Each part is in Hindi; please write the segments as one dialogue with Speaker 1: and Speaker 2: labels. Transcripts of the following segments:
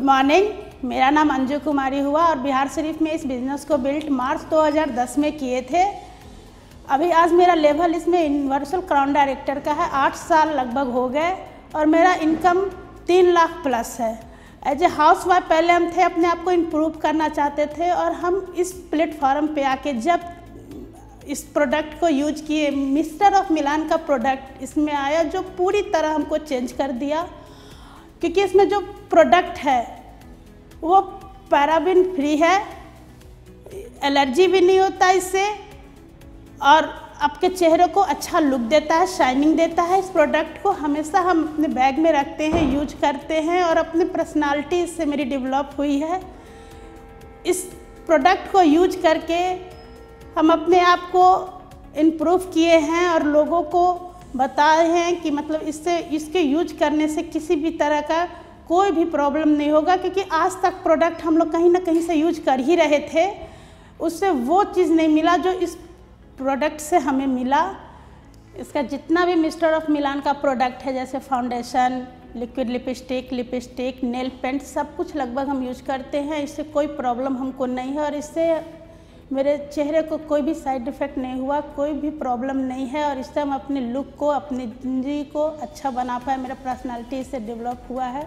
Speaker 1: मॉर्निंग, मेरा नाम अंजू कुमारी हुआ और बिहार शरीफ में इस बिज़नेस को बिल्ट मार्च 2010 में किए थे। अभी आज मेरा लेवल इसमें यूनिवर्सल क्राउन डायरेक्टर का है। 8 साल लगभग हो गए और मेरा इनकम 3 लाख प्लस है। एज ए हाउस वाइफ पहले हम थे, अपने आप को इम्प्रूव करना चाहते थे और हम इस प्लेटफॉर्म पे आके जब इस प्रोडक्ट को यूज किए, मिस्टर ऑफ मिलान का प्रोडक्ट इसमें आया जो पूरी तरह हमको चेंज कर दिया, क्योंकि इसमें जो प्रोडक्ट है वो पैराबिन फ्री है, एलर्जी भी नहीं होता इससे और आपके चेहरे को अच्छा लुक देता है, शाइनिंग देता है। इस प्रोडक्ट को हमेशा हम अपने बैग में रखते हैं, यूज करते हैं और अपनी पर्सनालिटी इससे मेरी डेवलप हुई है। इस प्रोडक्ट को यूज करके हम अपने आप को इम्प्रूव किए हैं और लोगों को बताए हैं कि मतलब इसके यूज करने से किसी भी तरह का कोई भी प्रॉब्लम नहीं होगा, क्योंकि आज तक प्रोडक्ट हम लोग कहीं ना कहीं से यूज कर ही रहे थे, उससे वो चीज़ नहीं मिला जो इस प्रोडक्ट से हमें मिला। इसका जितना भी मिस्टर ऑफ मिलान का प्रोडक्ट है, जैसे foundation, liquid lipstick, nail paint, सब कुछ लगभग हम यूज करते हैं। इससे कोई प्रॉब्लम हमको नहीं है और इससे मेरे चेहरे को कोई भी साइड इफ़ेक्ट नहीं हुआ, कोई भी प्रॉब्लम नहीं है और इससे हम अपने लुक को, अपनी ज़िंदगी को अच्छा बना पाए। मेरा पर्सनालिटी इससे डेवलप हुआ है,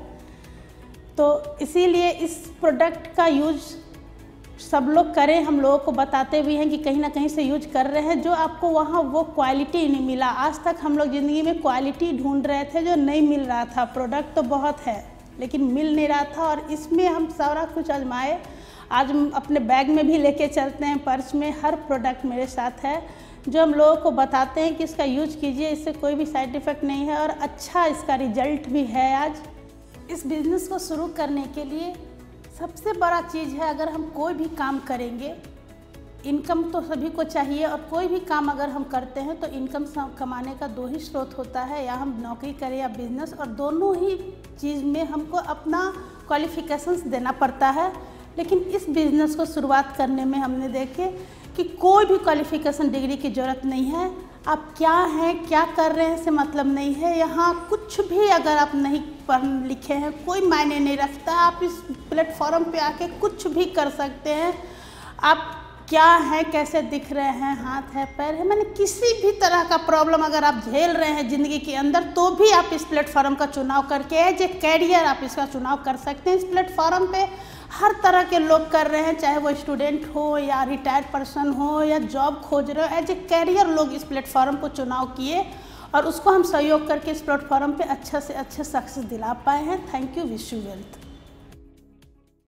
Speaker 1: तो इसीलिए इस प्रोडक्ट का यूज सब लोग करें। हम लोगों को बताते भी हैं कि कहीं ना कहीं से यूज कर रहे हैं, जो आपको वहाँ वो क्वालिटी नहीं मिला। आज तक हम लोग ज़िंदगी में क्वालिटी ढूंढ रहे थे जो नहीं मिल रहा था। प्रोडक्ट तो बहुत है लेकिन मिल नहीं रहा था और इसमें हम सारा कुछ आजमाए। आज हम अपने बैग में भी लेके चलते हैं, पर्स में हर प्रोडक्ट मेरे साथ है, जो हम लोगों को बताते हैं कि इसका यूज कीजिए, इससे कोई भी साइड इफ़ेक्ट नहीं है और अच्छा इसका रिजल्ट भी है। आज इस बिज़नेस को शुरू करने के लिए सबसे बड़ा चीज़ है, अगर हम कोई भी काम करेंगे, इनकम तो सभी को चाहिए और कोई भी काम अगर हम करते हैं तो इनकम कमाने का 2 ही स्रोत होता है, या हम नौकरी करें या बिज़नेस, और दोनों ही चीज़ में हमको अपना क्वालिफ़िकेशंस देना पड़ता है। लेकिन इस बिज़नेस को शुरुआत करने में हमने देखे कि कोई भी क्वालिफ़िकेशन डिग्री की ज़रूरत नहीं है। आप क्या हैं, क्या कर रहे हैं से मतलब नहीं है। यहाँ कुछ भी अगर आप नहीं पढ़ लिखे हैं कोई मायने नहीं रखता। आप इस प्लेटफॉर्म पे आके कुछ भी कर सकते हैं। आप क्या हैं, कैसे दिख रहे हैं, हाथ है, पैर है, मैंने किसी भी तरह का प्रॉब्लम अगर आप झेल रहे हैं ज़िंदगी के अंदर, तो भी आप इस प्लेटफॉर्म का चुनाव करके एज ए कैरियर आप इसका चुनाव कर सकते हैं। इस प्लेटफॉर्म पे हर तरह के लोग कर रहे हैं, चाहे वो स्टूडेंट हो या रिटायर्ड पर्सन हो या जॉब खोज रहे हो। एज ए कैरियर लोग इस प्लेटफॉर्म को चुनाव किए और उसको हम सहयोग करके इस प्लेटफॉर्म पे अच्छा से अच्छा सक्सेस दिला पाए हैं। Thank you, wish you wealth.